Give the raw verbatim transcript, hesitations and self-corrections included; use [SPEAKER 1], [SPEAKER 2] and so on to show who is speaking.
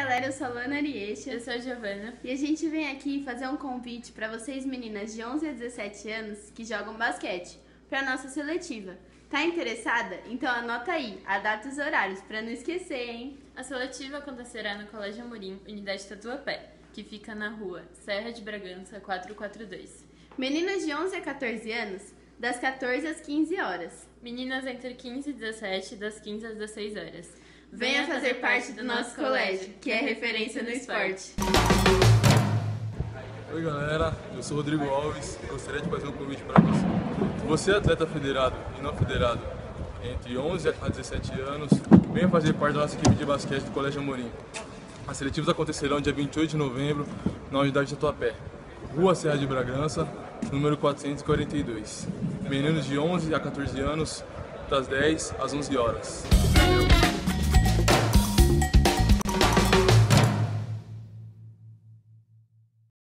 [SPEAKER 1] galera, eu sou a Luana Ariesha.
[SPEAKER 2] Eu sou a Giovana.
[SPEAKER 1] E a gente vem aqui fazer um convite para vocês meninas de onze a dezessete anos que jogam basquete, para nossa seletiva. Tá interessada? Então anota aí a data e os horários, para não esquecer, hein?
[SPEAKER 2] A seletiva acontecerá no Colégio Amorim, Unidade Tatuapé, que fica na rua Serra de Bragança quatrocentos e quarenta e dois.
[SPEAKER 1] Meninas de onze a quatorze anos, das quatorze às quinze horas.
[SPEAKER 2] Meninas entre quinze e dezessete, das quinze às dezesseis horas.
[SPEAKER 1] Venha fazer parte do nosso colégio, que é referência no esporte.
[SPEAKER 3] Oi galera, eu sou Rodrigo Alves e gostaria de fazer um convite para você. Se você é atleta federado e não federado entre onze a dezessete anos, venha fazer parte da nossa equipe de basquete do Colégio Amorim. As seletivas acontecerão dia vinte e oito de novembro na Unidade Tatuapé, Rua Serra de Bragança, número quatrocentos e quarenta e dois. Meninos de onze a quatorze anos, das dez às onze horas. Valeu.